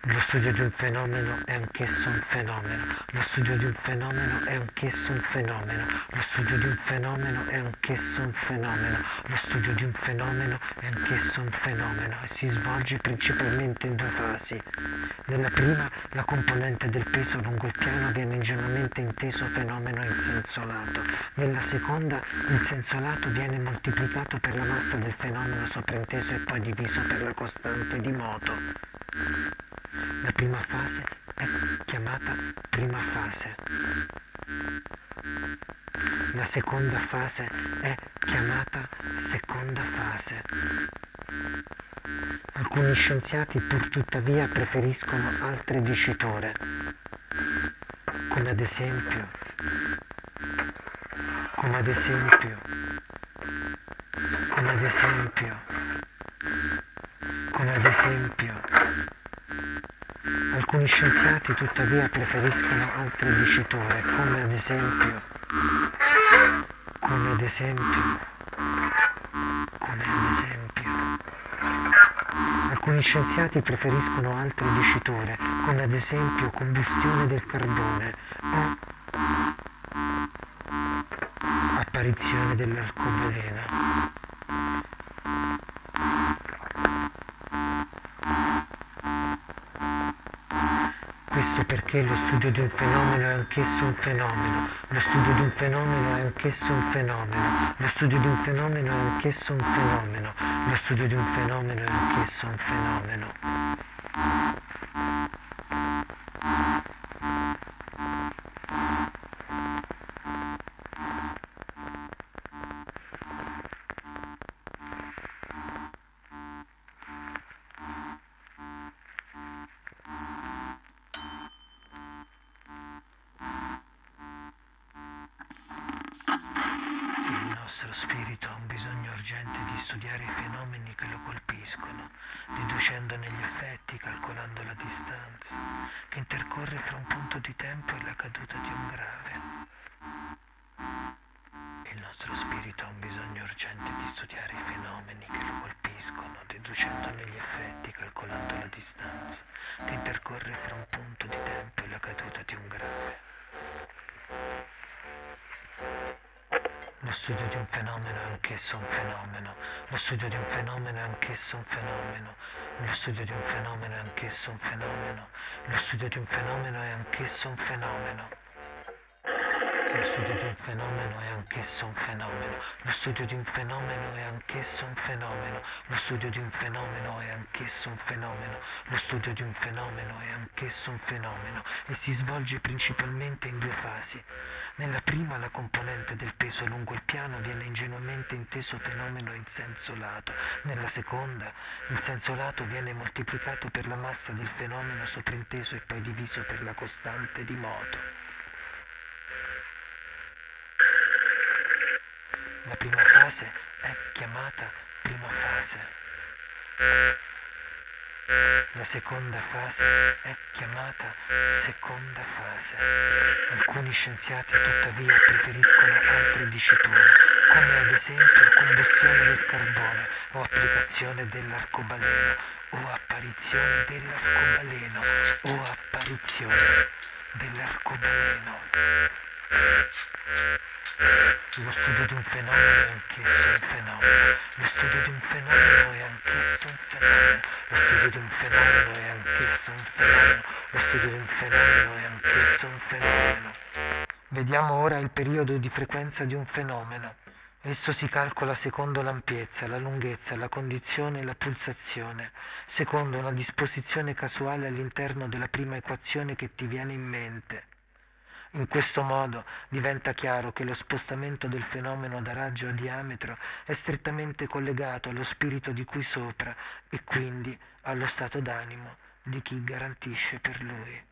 Lo studio di un fenomeno è anch'esso un fenomeno. Lo studio di un fenomeno è anch'esso un fenomeno. Lo studio di un fenomeno è anch'esso un fenomeno. Lo studio di un fenomeno è anch'esso un fenomeno e si svolge principalmente in due fasi. Nella prima, la componente del peso lungo il piano viene ingenuamente inteso fenomeno in senso lato. Nella seconda, il senso lato viene moltiplicato per la massa del fenomeno soprinteso e poi diviso per la costante di moto. La prima fase è chiamata prima fase. La seconda fase è chiamata seconda fase. Alcuni scienziati pur tuttavia preferiscono altre diciture, come ad esempio, alcuni scienziati tuttavia preferiscono altre diciture, come ad esempio, alcuni scienziati preferiscono altre diciture, come ad esempio combustione del carbone o apparizione dell'arcobaleno. Questo perché lo studio di un fenomeno è anch'esso un fenomeno, lo studio di un fenomeno è anch'esso un fenomeno, lo studio di un fenomeno è anch'esso un fenomeno, lo studio di un fenomeno è anch'esso un fenomeno. Il nostro spirito ha un bisogno urgente di studiare i fenomeni che lo colpiscono, riducendone gli effetti, calcolando la distanza che intercorre fra un punto di tempo e la caduta di un grave. Il nostro spirito ha un bisogno urgente di studiare i fenomeni che lo colpiscono, riducendone gli effetti, calcolando la distanza che intercorre fra un punto di tempo e la caduta di un grave. Lo studio di un fenomeno è anch'esso un fenomeno, lo studio di un fenomeno è anch'esso un fenomeno, lo studio di un fenomeno è anch'esso un fenomeno, lo studio di un fenomeno è anch'esso un fenomeno. Lo studio di un fenomeno è anch'esso un fenomeno, lo studio di un fenomeno è anch'esso un fenomeno, lo studio di un fenomeno è anch'esso un fenomeno, lo studio di un fenomeno è anch'esso un fenomeno e si svolge principalmente in due fasi. Nella prima la componente del peso lungo il piano viene ingenuamente inteso fenomeno in senso lato, nella seconda il senso lato viene moltiplicato per la massa del fenomeno soprinteso e poi diviso per la costante di moto. La prima fase è chiamata prima fase. La seconda fase è chiamata seconda fase. Alcuni scienziati tuttavia preferiscono altre diciture, come ad esempio combustione del carbone o applicazione dell'arcobaleno o apparizione dell'arcobaleno o apparizione dell'arcobaleno. Lo studio di un fenomeno è anch'esso un fenomeno, lo studio di un fenomeno è anch'esso un fenomeno, lo studio di un fenomeno è anch'esso un fenomeno, lo studio di un fenomeno è anch'esso un fenomeno. Vediamo ora il periodo di frequenza di un fenomeno. Esso si calcola secondo l'ampiezza, la lunghezza, la condizione e la pulsazione, secondo una disposizione casuale all'interno della prima equazione che ti viene in mente. In questo modo diventa chiaro che lo spostamento del fenomeno da raggio a diametro è strettamente collegato allo spirito di cui sopra e quindi allo stato d'animo di chi garantisce per lui.